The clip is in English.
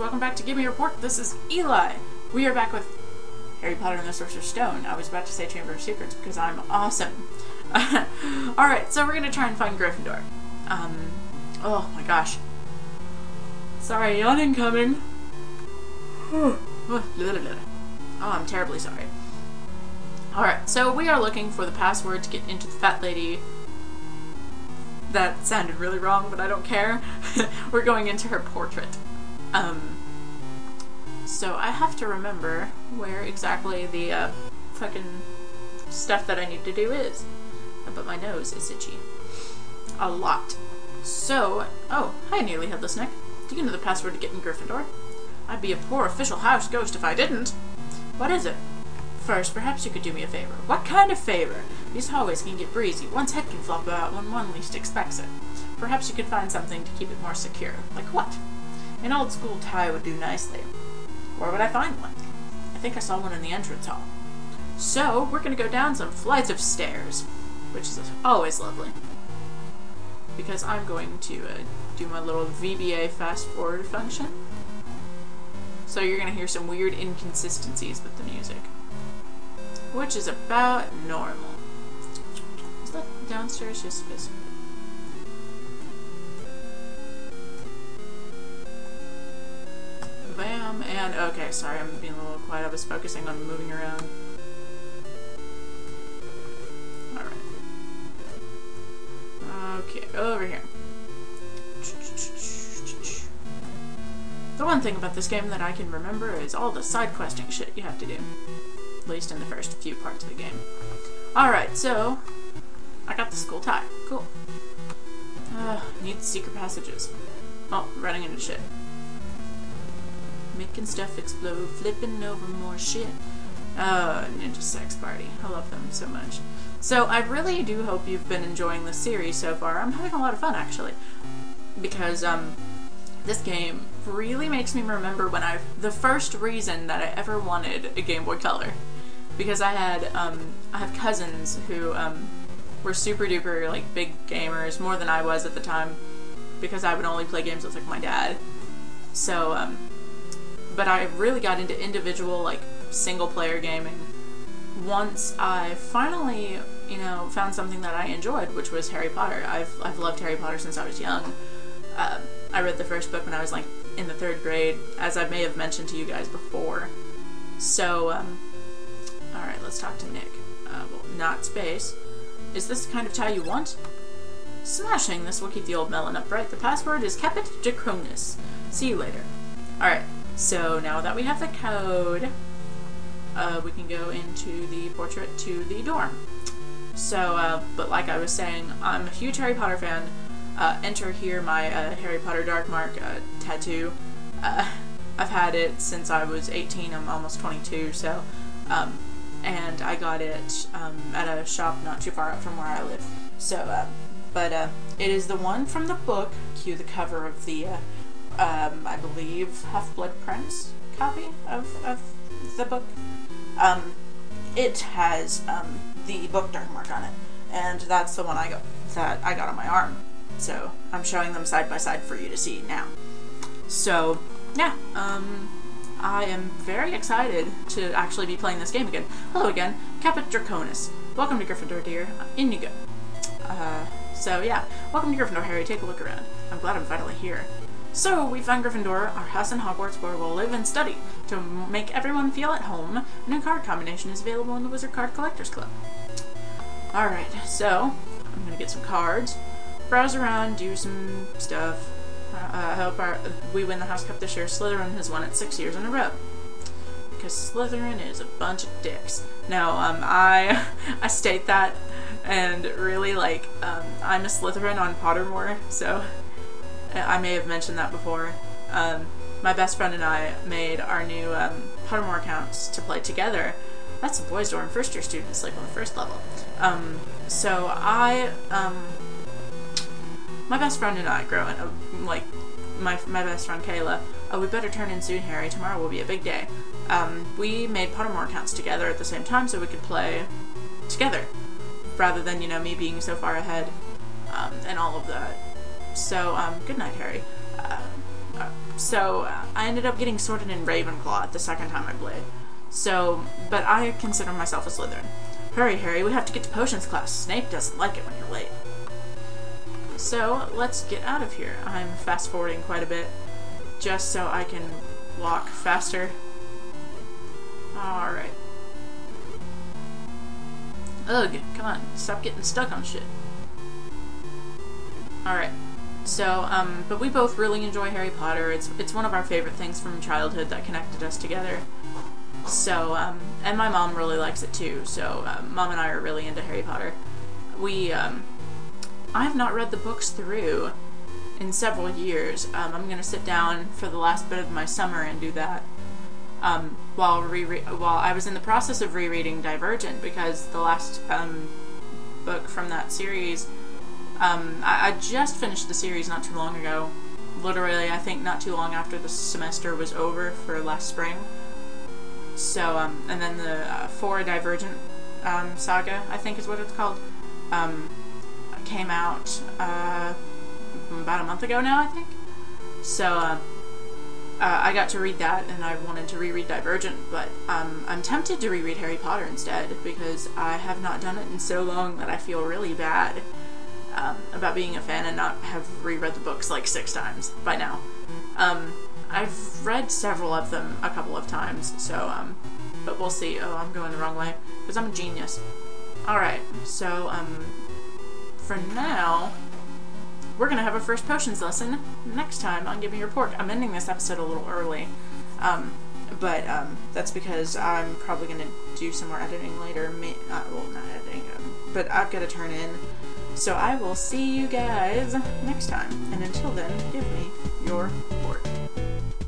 welcome back to GiveMeYourPork. This is Eli. We are back with Harry Potter and the Sorcerer's Stone. I was about to say Chamber of Secrets because I'm awesome. Alright, so we're gonna try and find Gryffindor. Oh my gosh. Sorry, yawning coming. Oh, I'm terribly sorry. Alright, so we are looking for the password to get into the fat lady. That sounded really wrong, but I don't care. We're going into her portrait. So I have to remember where exactly the fucking stuff that I need to do is. But my nose is itchy. A lot. So, oh, hi Nearly Headless Nick. Do you know the password to get in Gryffindor? I'd be a poor official house ghost if I didn't. What is it? First, perhaps you could do me a favor. What kind of favor? These hallways can get breezy. One's head can flop out when one least expects it. Perhaps you could find something to keep it more secure. Like what? An old school tie would do nicely. Where would I find one? I think I saw one in the entrance hall. So, we're gonna go down some flights of stairs, which is always lovely. Because I'm going to do my little VBA fast forward function. So you're gonna hear some weird inconsistencies with the music. Which is about normal. Is that downstairs? Yes, it is. Bam, and okay, sorry, I'm being a little quiet. I was focusing on moving around. Alright. Okay, over here. The one thing about this game that I can remember is all the side questing shit you have to do. At least in the first few parts of the game. Alright, so I got the school tie. Cool. Need the secret passages. Oh, running into shit. Making stuff explode, flipping over more shit. Ninja Sex Party. I love them so much. So I really do hope you've been enjoying this series so far. I'm having a lot of fun actually. Because this game really makes me remember when the first reason that I ever wanted a Game Boy Color. Because I have cousins who were super duper like big gamers, more than I was at the time, because I would only play games with like my dad. So but I really got into individual like single player gaming once I finally, you know, found something that I enjoyed, which was Harry Potter. I've loved Harry Potter since I was young. I read the first book when I was like in the 3rd grade, as I may have mentioned to you guys before. So alright, let's talk to Nick. Well, not space. Is this the kind of tie you want? Smashing! This will keep the old melon upright. The password is Capit Draconis. See you later. Alright, so now that we have the code, we can go into the portrait to the dorm. So, but like I was saying, I'm a huge Harry Potter fan. Enter here my Harry Potter Dark Mark tattoo. I've had it since I was 18. I'm almost 22, so and I got it at a shop not too far out from where I live. So, but it is the one from the book. Cue the cover of the, I believe, Half-Blood Prince copy of the book. It has the book Dark Mark on it, and that's the one I got on my arm. So I'm showing them side by side for you to see now. So yeah, I am very excited to actually be playing this game again. Hello again, Capit Draconis. Welcome to Gryffindor, dear. In you go. So yeah, welcome to Gryffindor, Harry. Take a look around. I'm glad I'm finally here. So we found Gryffindor, our house in Hogwarts where we'll live and study. To make everyone feel at home, a new card combination is available in the Wizard Card Collectors Club. Alright, so I'm gonna get some cards, browse around, do some stuff. Hope we win the House Cup this year. Slytherin has won it 6 years in a row. Because Slytherin is a bunch of dicks. No, I state that, and really, like, I'm a Slytherin on Pottermore, so I may have mentioned that before. My best friend and I made our new Pottermore accounts to play together. That's a boys' dorm, first-year students, like on the first level. So my best friend and I growing up, like, my best friend Kayla, we better turn in soon, Harry. Tomorrow will be a big day. We made Pottermore accounts together at the same time so we could play together, rather than, you know, me being so far ahead, and all of that. So, good night, Harry. So I ended up getting sorted in Ravenclaw the second time I played. So, but I consider myself a Slytherin. Hurry, Harry, we have to get to potions class. Snape doesn't like it when you're late. So, let's get out of here. I'm fast forwarding quite a bit, just so I can walk faster. Alright. Ugh, come on, stop getting stuck on shit. Alright. So, but we both really enjoy Harry Potter. It's one of our favorite things from childhood that connected us together. So, and my mom really likes it too, so, Mom and I are really into Harry Potter. I have not read the books through in several years. I'm gonna sit down for the last bit of my summer and do that, while I was in the process of rereading Divergent, because the last, book from that series, I just finished the series not too long ago. Literally, I think not too long after the semester was over for last spring. So, and then the 4 Divergent saga, I think is what it's called, came out about a month ago now, I think. So, I got to read that, and I wanted to reread Divergent, but I'm tempted to reread Harry Potter instead, because I have not done it in so long that I feel really bad about being a fan and not have reread the books like 6 times by now. I've read several of them a couple of times, so, but we'll see. Oh, I'm going the wrong way, because I'm a genius. Alright, so, for now, we're gonna have our first potions lesson next time on GiveMeYourPork. I'm ending this episode a little early, but that's because I'm probably gonna do some more editing later. Well, not editing, but I've got to turn in. So I will see you guys next time, and until then, give me your pork.